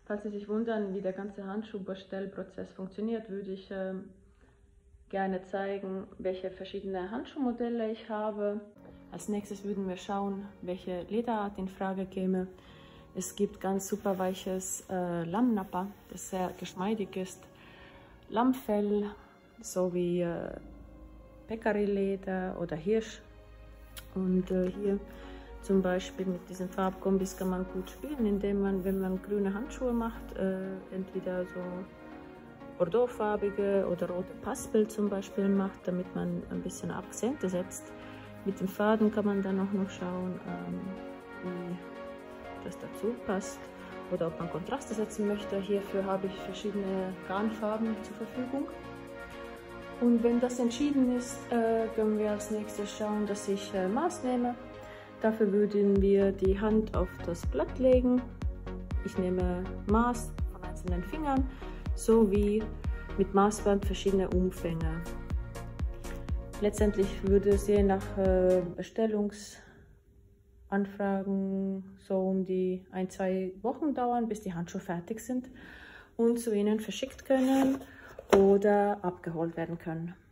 Falls Sie sich wundern, wie der ganze Handschuhbestellprozess funktioniert, würde ich gerne zeigen, welche verschiedene Handschuhmodelle ich habe. Als nächstes würden wir schauen, welche Lederart in Frage käme. Es gibt ganz super weiches Lammnappa, das sehr geschmeidig ist, Lammfell sowie Pekarilleder oder Hirsch. Und hier zum Beispiel mit diesen Farbkombis kann man gut spielen, indem man, wenn man grüne Handschuhe macht, entweder so bordeauxfarbige oder rote Paspel zum Beispiel macht, damit man ein bisschen Akzente setzt. Mit dem Faden kann man dann auch noch schauen, wie das dazu passt oder ob man Kontraste setzen möchte. Hierfür habe ich verschiedene Garnfarben zur Verfügung. Und wenn das entschieden ist, können wir als nächstes schauen, dass ich Maß nehme. Dafür würden wir die Hand auf das Blatt legen. Ich nehme Maß von einzelnen Fingern sowie mit Maßband verschiedene Umfänge. Letztendlich würde es je nach Bestellungsanfragen so um die 1-2 Wochen dauern, bis die Handschuhe fertig sind und zu Ihnen verschickt können oder abgeholt werden können.